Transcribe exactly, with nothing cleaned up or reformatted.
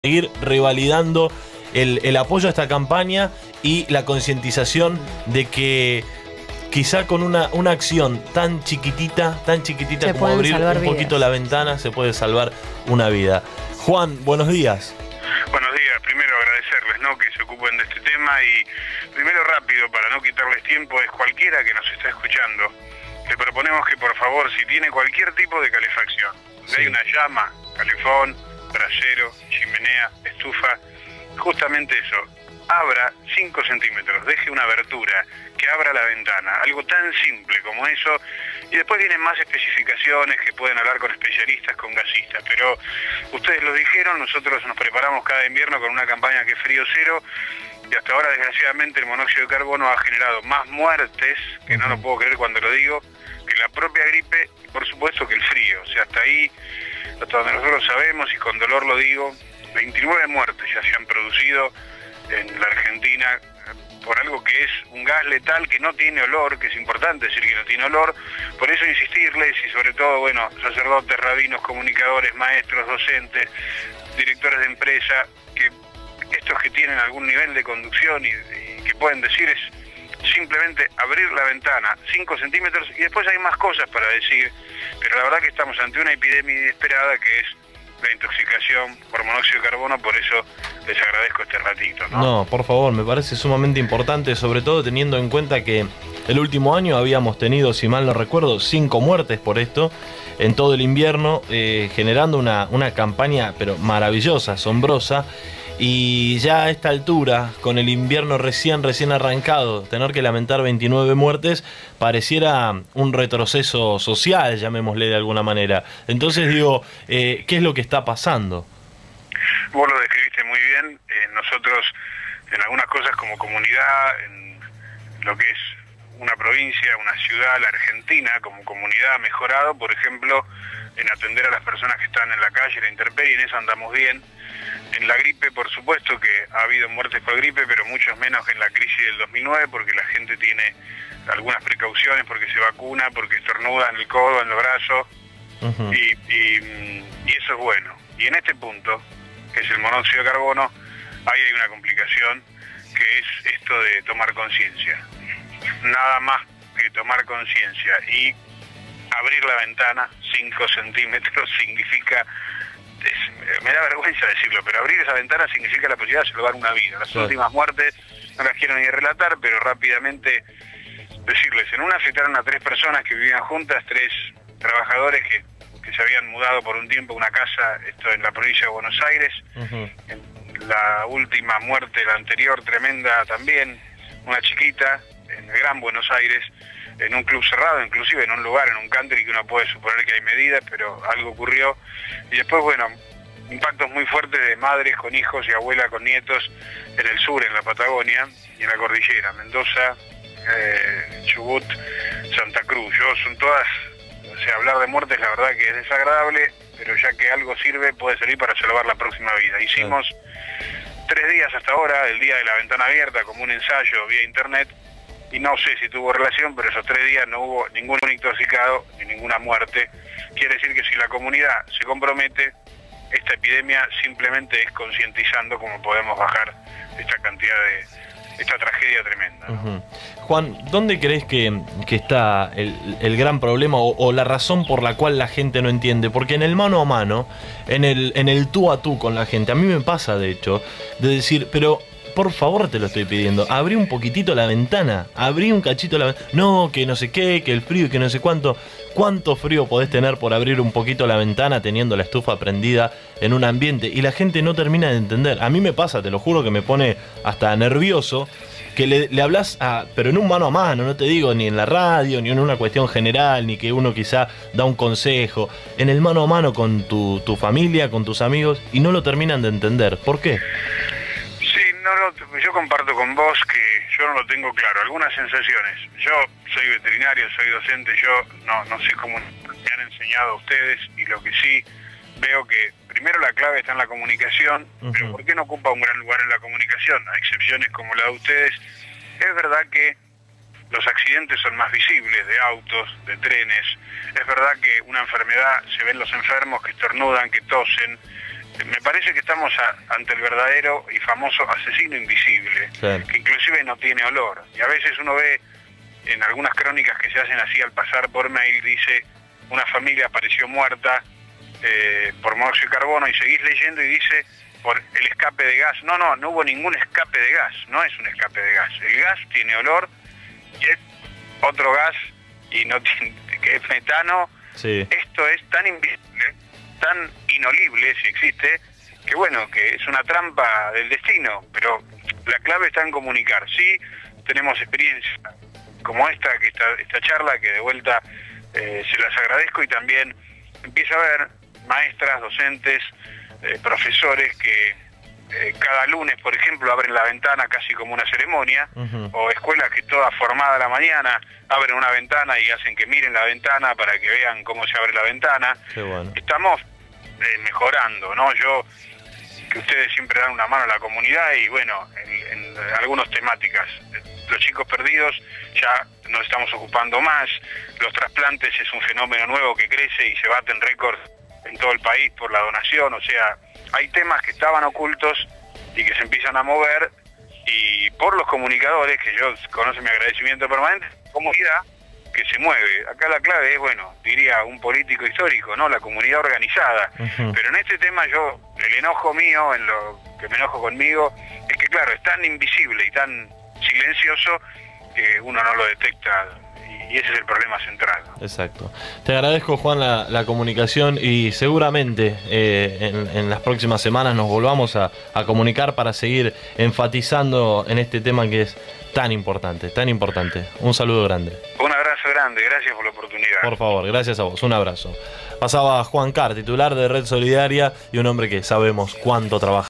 seguir revalidando el, el apoyo a esta campaña y la concientización de que quizá con una, una acción tan chiquitita, tan chiquitita se como abrir un vidas. poquito la ventana, se puede salvar una vida. Juan, buenos días. Buenos días, primero agradecerles, ¿no?, que se ocupen de este tema y primero rápido, para no quitarles tiempo, es cualquiera que nos está escuchando, le proponemos que por favor, si tiene cualquier tipo de calefacción, si sí. hay una llama, calefón, brasero, chimenea, estufa, justamente eso, abra cinco centímetros, deje una abertura, que abra la ventana, algo tan simple como eso, y después vienen más especificaciones que pueden hablar con especialistas, con gasistas, pero ustedes lo dijeron, nosotros nos preparamos cada invierno con una campaña que es Frío Cero, y hasta ahora desgraciadamente el monóxido de carbono ha generado más muertes, que no lo puedo creer cuando lo digo, que la propia gripe, y por supuesto que el frío, o sea, hasta ahí, hasta donde nosotros sabemos, y con dolor lo digo, veintinueve muertes ya se han producido en la Argentina por algo que es un gas letal que no tiene olor, que es importante decir que no tiene olor, por eso insistirles y sobre todo, bueno, sacerdotes, rabinos, comunicadores, maestros, docentes, directores de empresa, que estos que tienen algún nivel de conducción y, y que pueden decir es simplemente abrir la ventana cinco centímetros y después hay más cosas para decir, pero la verdad que estamos ante una epidemia inesperada que es la intoxicación por monóxido de carbono, por eso les agradezco este ratito, ¿no? No, por favor, me parece sumamente importante, sobre todo teniendo en cuenta que el último año habíamos tenido, si mal no recuerdo, cinco muertes por esto en todo el invierno, eh, generando una, una campaña pero maravillosa, asombrosa. Y ya a esta altura, con el invierno recién, recién arrancado, tener que lamentar veintinueve muertes, pareciera un retroceso social, llamémosle de alguna manera. Entonces digo, eh, ¿qué es lo que está pasando? Vos lo describiste muy bien. Eh, nosotros, en algunas cosas como comunidad, en lo que es una provincia, una ciudad, la Argentina, como comunidad ha mejorado, por ejemplo, en atender a las personas que están en la calle, la intemperie, en eso andamos bien. En la gripe, por supuesto que ha habido muertes por gripe, pero muchos menos que en la crisis del dos mil nueve, porque la gente tiene algunas precauciones, porque se vacuna, porque estornuda en el codo, en los brazos, uh-huh. y, y, y eso es bueno. Y en este punto, que es el monóxido de carbono, ahí hay una complicación, que es esto de tomar conciencia. Nada más que tomar conciencia y abrir la ventana cinco centímetros significa... Es, me da vergüenza decirlo, pero abrir esa ventana significa la posibilidad de salvar una vida. Las sí. últimas muertes no las quiero ni relatar, pero rápidamente decirles, en una afectaron a tres personas que vivían juntas, tres trabajadores que, que se habían mudado por un tiempo a una casa, esto en la provincia de Buenos Aires. Uh-huh. En la última muerte, la anterior, tremenda también, una chiquita en el Gran Buenos Aires, en un club cerrado, inclusive en un lugar, en un country que uno puede suponer que hay medidas, pero algo ocurrió. Y después, bueno, impactos muy fuertes de madres con hijos y abuelas con nietos en el sur, en la Patagonia y en la cordillera, Mendoza, eh, Chubut, Santa Cruz. Yo son todas, o sea, hablar de muertes la verdad que es desagradable, pero ya que algo sirve, puede servir para salvar la próxima vida. Hicimos sí. tres días hasta ahora, el día de la ventana abierta, como un ensayo vía internet, y no sé si tuvo relación, pero esos tres días no hubo ningún intoxicado ni ninguna muerte. Quiere decir que si la comunidad se compromete, esta epidemia simplemente es concientizando cómo podemos bajar esta cantidad de, esta tragedia tremenda, ¿no? Uh-huh. Juan, ¿dónde crees que, que está el, el gran problema o, o la razón por la cual la gente no entiende? Porque en el mano a mano, en el, en el tú a tú con la gente, a mí me pasa de hecho, de decir, pero... por favor te lo estoy pidiendo, abrí un poquitito la ventana, abrí un cachito la ventana, no, que no sé qué, que el frío y que no sé cuánto, cuánto frío podés tener por abrir un poquito la ventana teniendo la estufa prendida en un ambiente, y la gente no termina de entender. A mí me pasa, te lo juro, que me pone hasta nervioso, que le, le hablas a, pero en un mano a mano, no te digo ni en la radio, ni en una cuestión general, ni que uno quizá da un consejo, en el mano a mano con tu, tu familia, con tus amigos, y no lo terminan de entender. ¿Por qué? No, no, yo comparto con vos que yo no lo tengo claro, algunas sensaciones. Yo soy veterinario, soy docente, yo no, no sé cómo me han enseñado a ustedes, y lo que sí veo que primero la clave está en la comunicación, uh-huh. pero ¿por qué no ocupa un gran lugar en la comunicación? A excepciones como la de ustedes, es verdad que los accidentes son más visibles, de autos, de trenes, es verdad que una enfermedad se ven los enfermos que estornudan, que tosen, me parece que estamos a, ante el verdadero y famoso asesino invisible, sí, que inclusive no tiene olor. Y a veces uno ve en algunas crónicas que se hacen así al pasar por mail, dice, una familia apareció muerta eh, por monóxido de carbono, y seguís leyendo y dice, por el escape de gas. No, no, no hubo ningún escape de gas, no es un escape de gas. El gas tiene olor y es otro gas, y no tiene, que es metano. Sí. Esto es tan invisible, tan inolible, si existe, que bueno, que es una trampa del destino, pero la clave está en comunicar. Sí, tenemos experiencia como esta, que esta, esta charla, que de vuelta eh, se las agradezco, y también empieza a haber maestras, docentes, eh, profesores que eh, cada lunes, por ejemplo, abren la ventana casi como una ceremonia, uh-huh, o escuelas que toda formada a la mañana abren una ventana y hacen que miren la ventana para que vean cómo se abre la ventana. Qué bueno. Estamos eh, mejorando, ¿no? Yo, que ustedes siempre dan una mano a la comunidad, y bueno, en, en algunas temáticas, los chicos perdidos ya nos estamos ocupando más, los trasplantes es un fenómeno nuevo que crece y se baten récords en todo el país por la donación, o sea, hay temas que estaban ocultos y que se empiezan a mover, y por los comunicadores, que yo conozco mi agradecimiento permanente, comunidad que se mueve. Acá la clave es, bueno, diría un político histórico, ¿no? La comunidad organizada. Uh-huh. Pero en este tema yo, el enojo mío, en lo que me enojo conmigo, es que claro, es tan invisible y tan silencioso que uno no lo detecta, y ese es el problema central, ¿no? Exacto. Te agradezco, Juan, la, la comunicación, y seguramente eh, en, en las próximas semanas nos volvamos a, a comunicar para seguir enfatizando en este tema que es tan importante, tan importante. Un saludo grande. Un abrazo grande, gracias por la oportunidad. Por favor, gracias a vos, un abrazo. Pasaba Juan Carr, titular de Red Solidaria, y un hombre que sabemos cuánto trabaja.